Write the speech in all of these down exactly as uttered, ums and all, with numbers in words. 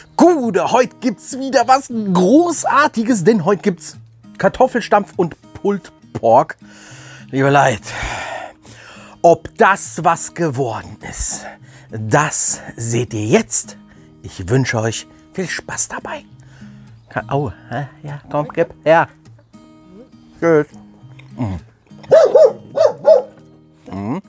Gude, heute gibt's wieder was Großartiges, denn heute gibt's Kartoffelstampf und Pulled Pork. Liebe Leute, ob das was geworden ist, das seht ihr jetzt. Ich wünsche euch viel Spaß dabei. Oh, ja, komm, gib her. Tschüss. Mhm. Mhm.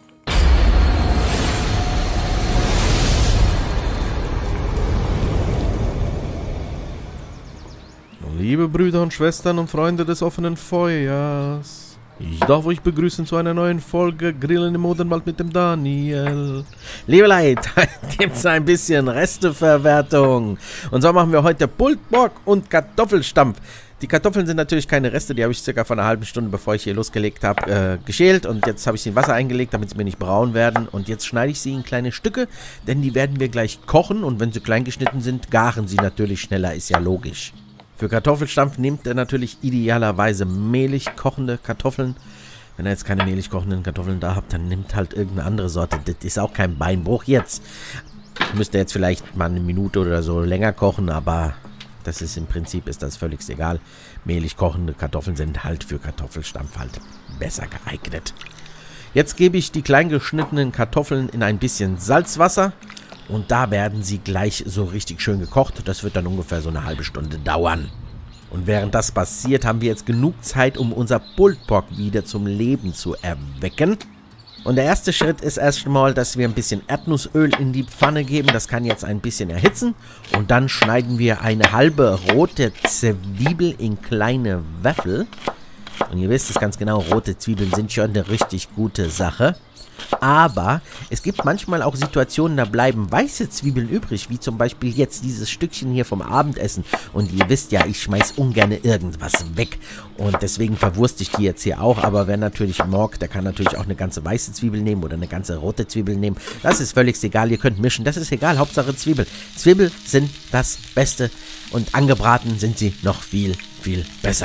Liebe Brüder und Schwestern und Freunde des offenen Feuers, ich darf euch begrüßen zu einer neuen Folge Grillen im Odenwald mit dem Daniel. Liebe Leute, heute gibt es ein bisschen Resteverwertung. Und so machen wir heute Pulled Pork und Kartoffelstampf. Die Kartoffeln sind natürlich keine Reste, die habe ich circa vor einer halben Stunde, bevor ich hier losgelegt habe, äh, geschält. Und jetzt habe ich sie in Wasser eingelegt, damit sie mir nicht braun werden. Und jetzt schneide ich sie in kleine Stücke, denn die werden wir gleich kochen. Und wenn sie klein geschnitten sind, garen sie natürlich schneller, ist ja logisch. Für Kartoffelstampf nehmt ihr natürlich idealerweise mehlig kochende Kartoffeln. Wenn ihr jetzt keine mehlig kochenden Kartoffeln da habt, dann nehmt halt irgendeine andere Sorte. Das ist auch kein Beinbruch jetzt. Müsst ihr jetzt vielleicht mal eine Minute oder so länger kochen, aber das ist im Prinzip ist das völlig egal. Mehlig kochende Kartoffeln sind halt für Kartoffelstampf halt besser geeignet. Jetzt gebe ich die klein geschnittenen Kartoffeln in ein bisschen Salzwasser. Und da werden sie gleich so richtig schön gekocht. Das wird dann ungefähr so eine halbe Stunde dauern. Und während das passiert, haben wir jetzt genug Zeit, um unser Pulled Pork wieder zum Leben zu erwecken. Und der erste Schritt ist erstmal, dass wir ein bisschen Erdnussöl in die Pfanne geben. Das kann jetzt ein bisschen erhitzen. Und dann schneiden wir eine halbe rote Zwiebel in kleine Würfel. Und ihr wisst es ganz genau, rote Zwiebeln sind schon eine richtig gute Sache. Aber es gibt manchmal auch Situationen, da bleiben weiße Zwiebeln übrig, wie zum Beispiel jetzt dieses Stückchen hier vom Abendessen. Und ihr wisst ja, ich schmeiß ungern irgendwas weg. Und deswegen verwurste ich die jetzt hier auch. Aber wer natürlich mag, der kann natürlich auch eine ganze weiße Zwiebel nehmen oder eine ganze rote Zwiebel nehmen. Das ist völlig egal, ihr könnt mischen, das ist egal, Hauptsache Zwiebel. Zwiebel sind das Beste und angebraten sind sie noch viel, viel besser.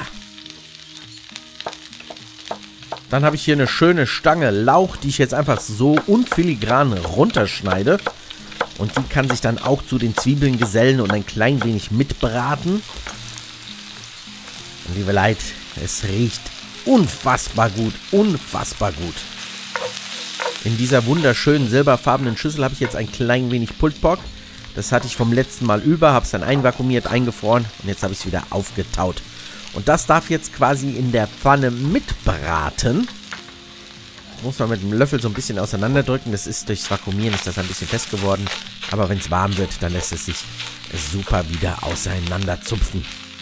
Dann habe ich hier eine schöne Stange Lauch, die ich jetzt einfach so unfiligran runterschneide. Und die kann sich dann auch zu den Zwiebeln gesellen und ein klein wenig mitbraten. Und liebe Leute, es riecht unfassbar gut, unfassbar gut. In dieser wunderschönen silberfarbenen Schüssel habe ich jetzt ein klein wenig Pulled Pork. Das hatte ich vom letzten Mal über, habe es dann einvakuumiert, eingefroren und jetzt habe ich es wieder aufgetaut. Und das darf jetzt quasi in der Pfanne mitbraten. Muss man mit dem Löffel so ein bisschen auseinanderdrücken. Das ist durchs Vakuumieren ist das ein bisschen fest geworden. Aber wenn es warm wird, dann lässt es sich super wieder auseinanderzupfen.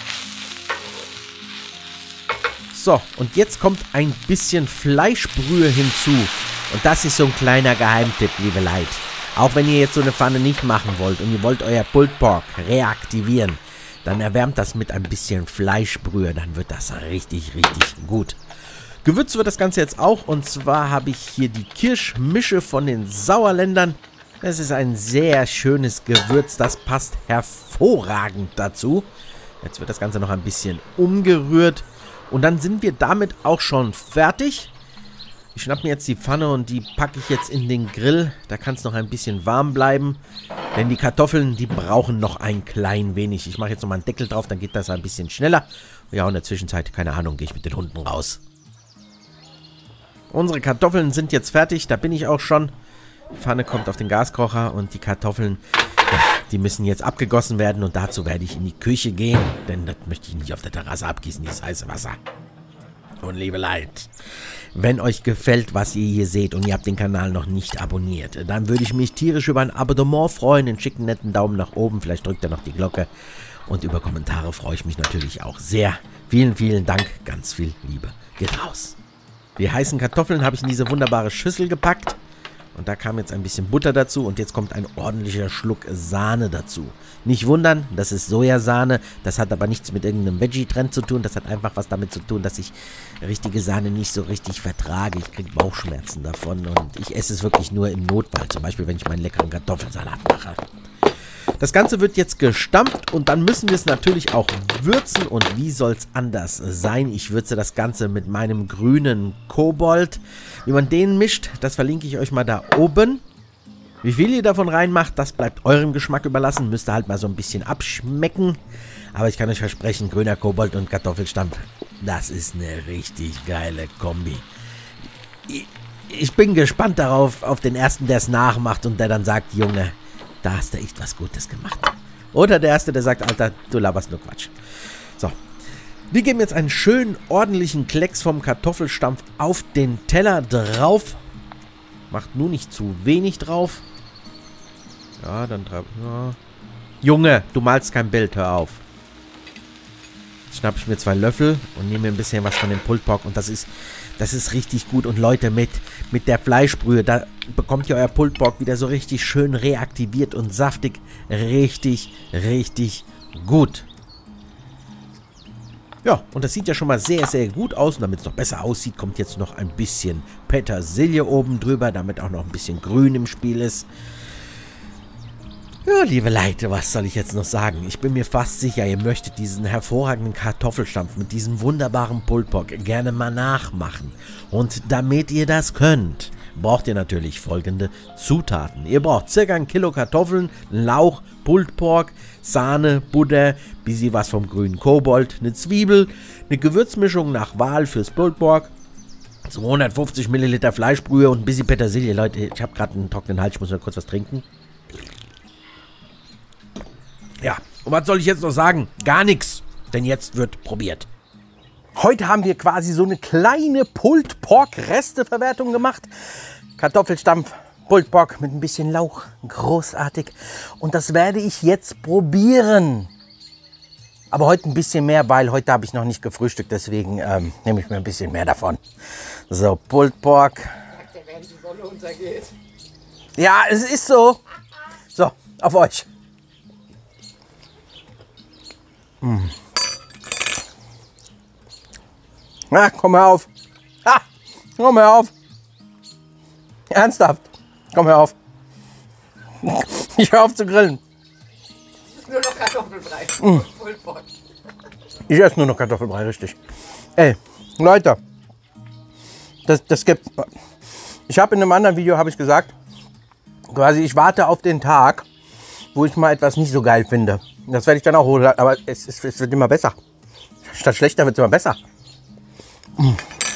So, und jetzt kommt ein bisschen Fleischbrühe hinzu. Und das ist so ein kleiner Geheimtipp, liebe Leute. Auch wenn ihr jetzt so eine Pfanne nicht machen wollt und ihr wollt euer Pulled Pork reaktivieren, dann erwärmt das mit ein bisschen Fleischbrühe, dann wird das richtig, richtig gut. Gewürzt wird das Ganze jetzt auch und zwar habe ich hier die Kirschmische von den Sauerländern. Das ist ein sehr schönes Gewürz, das passt hervorragend dazu. Jetzt wird das Ganze noch ein bisschen umgerührt und dann sind wir damit auch schon fertig. Ich schnappe mir jetzt die Pfanne und die packe ich jetzt in den Grill. Da kann es noch ein bisschen warm bleiben. Denn die Kartoffeln, die brauchen noch ein klein wenig. Ich mache jetzt nochmal einen Deckel drauf, dann geht das ein bisschen schneller. Ja, und in der Zwischenzeit, keine Ahnung, gehe ich mit den Hunden raus. Unsere Kartoffeln sind jetzt fertig. Da bin ich auch schon. Die Pfanne kommt auf den Gaskocher und die Kartoffeln, ja, die müssen jetzt abgegossen werden. Und dazu werde ich in die Küche gehen. Denn das möchte ich nicht auf der Terrasse abgießen, dieses heiße Wasser. Und liebe Leute, wenn euch gefällt, was ihr hier seht und ihr habt den Kanal noch nicht abonniert, dann würde ich mich tierisch über ein Abonnement freuen, einen schicken, netten Daumen nach oben, vielleicht drückt ihr noch die Glocke und über Kommentare freue ich mich natürlich auch sehr. Vielen, vielen Dank, ganz viel Liebe geht raus. Die heißen Kartoffeln habe ich in diese wunderbare Schüssel gepackt und da kam jetzt ein bisschen Butter dazu und jetzt kommt ein ordentlicher Schluck Sahne dazu. Nicht wundern, das ist Sojasahne, das hat aber nichts mit irgendeinem Veggie-Trend zu tun, das hat einfach was damit zu tun, dass ich richtige Sahne nicht so richtig vertrage. Ich kriege Bauchschmerzen davon und ich esse es wirklich nur im Notfall, zum Beispiel wenn ich meinen leckeren Kartoffelsalat mache. Das Ganze wird jetzt gestampft und dann müssen wir es natürlich auch würzen. Und wie soll es anders sein? Ich würze das Ganze mit meinem grünen Kobold. Wie man den mischt, das verlinke ich euch mal da oben. Wie viel ihr davon reinmacht, das bleibt eurem Geschmack überlassen. Müsst ihr halt mal so ein bisschen abschmecken. Aber ich kann euch versprechen, grüner Kobold und Kartoffelstampf, das ist eine richtig geile Kombi. Ich, ich bin gespannt darauf, auf den ersten, der es nachmacht und der dann sagt, Junge, da hast du echt was Gutes gemacht. Oder der erste, der sagt, Alter, du laberst nur Quatsch. So, wir geben jetzt einen schönen, ordentlichen Klecks vom Kartoffelstampf auf den Teller drauf. Macht nur nicht zu wenig drauf. Ja, dann... Ja. Junge, du malst kein Bild, hör auf. Jetzt schnappe ich mir zwei Löffel und nehme mir ein bisschen was von dem Pulled Pork. Und das ist, das ist richtig gut. Und Leute, mit, mit der Fleischbrühe, da bekommt ihr euer Pulled Pork wieder so richtig schön reaktiviert und saftig. Richtig, richtig gut. Ja, und das sieht ja schon mal sehr, sehr gut aus. Und damit es noch besser aussieht, kommt jetzt noch ein bisschen Petersilie oben drüber, damit auch noch ein bisschen Grün im Spiel ist. Ja, liebe Leute, was soll ich jetzt noch sagen? Ich bin mir fast sicher, ihr möchtet diesen hervorragenden Kartoffelstampf mit diesem wunderbaren Pulled Pork gerne mal nachmachen. Und damit ihr das könnt, braucht ihr natürlich folgende Zutaten. Ihr braucht circa ein Kilo Kartoffeln, Lauch, Pulled Pork, Sahne, Butter, bisschen was vom grünen Kobold, eine Zwiebel, eine Gewürzmischung nach Wahl fürs Pulled Pork, zweihundertfünfzig Milliliter Fleischbrühe und ein bisschen Petersilie. Leute, ich habe gerade einen trockenen Hals, ich muss mal kurz was trinken. Ja, und was soll ich jetzt noch sagen? Gar nichts, denn jetzt wird probiert. Heute haben wir quasi so eine kleine Pulled Pork Resteverwertung gemacht. Kartoffelstampf, Pulled Pork mit ein bisschen Lauch, großartig. Und das werde ich jetzt probieren. Aber heute ein bisschen mehr, weil heute habe ich noch nicht gefrühstückt, deswegen ähm, nehme ich mir ein bisschen mehr davon. So, Pulled Pork. Während die Sonne untergeht. Ja, es ist so. So, auf euch. Mm. Na, komm hör auf. Ah, komm hör auf. Ernsthaft. Komm hör auf. Ich hör auf zu grillen. Es ist nur noch Kartoffelbrei. Mm. Pulled Pork. Ich esse nur noch Kartoffelbrei, richtig. Ey, Leute. Das, das gibt... Ich habe in einem anderen Video habe ich gesagt, quasi ich warte auf den Tag, wo ich mal etwas nicht so geil finde. Das werde ich dann auch holen, aber es, es, es wird immer besser. Statt schlechter wird es immer besser. Mm.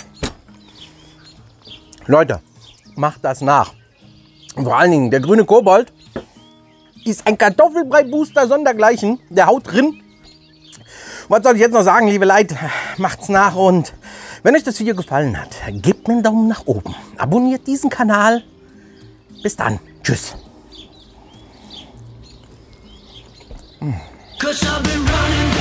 Leute, macht das nach. Und vor allen Dingen, der grüne Kobold ist ein Kartoffelbrei-Booster sondergleichen. Der haut drin. Was soll ich jetzt noch sagen, liebe Leute? Macht's nach und wenn euch das Video gefallen hat, gebt mir einen Daumen nach oben. Abonniert diesen Kanal. Bis dann. Tschüss. Mm. 'Cause I've been running